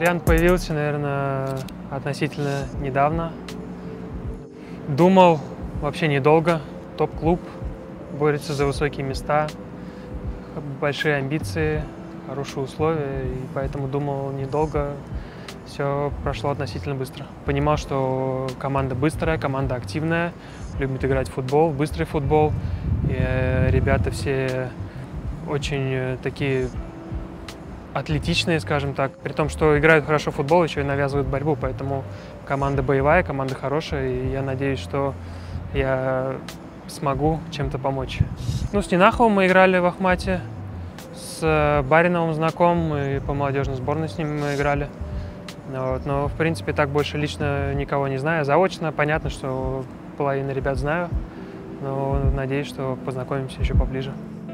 Вариант появился, наверное, относительно недавно. Думал вообще недолго. Топ-клуб, борется за высокие места, большие амбиции, хорошие условия, и поэтому думал недолго. Все прошло относительно быстро. Понимал, что команда быстрая, команда активная, любит играть в футбол, быстрый футбол. И ребята все очень такие атлетичные, скажем так. При том, что играют хорошо в футбол, еще и навязывают борьбу. Поэтому команда боевая, команда хорошая. И я надеюсь, что я смогу чем-то помочь. Ну, с Нинаховым мы играли в Ахмате. С Бариновым знаком, и по молодежной сборной с ним мы играли. Вот. Но, в принципе, так больше лично никого не знаю. Заочно понятно, что половину ребят знаю. Но надеюсь, что познакомимся еще поближе.